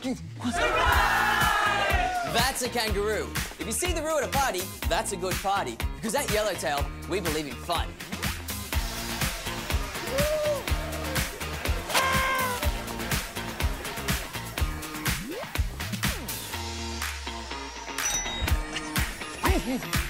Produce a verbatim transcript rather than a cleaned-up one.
That's a kangaroo. If you see the roo at a party, that's a good party. Because at Yellowtail, we believe in fun. Hey, hey.